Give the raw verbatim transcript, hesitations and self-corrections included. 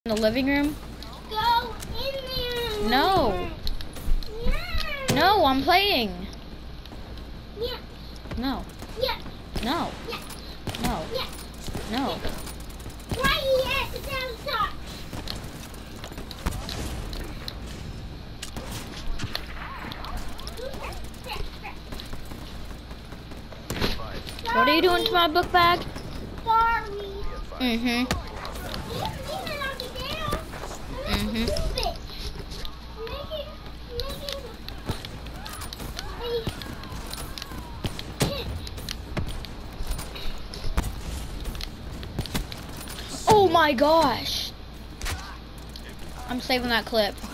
In the living room? Go in there. No. Yeah. No, I'm playing. Yeah. No. Yeah. No. Yeah. No. Yeah. No. Right here at the downside. What are you doing to my book bag? Sorry. Mm-hmm. Mm-hmm. Oh my gosh. I'm saving that clip.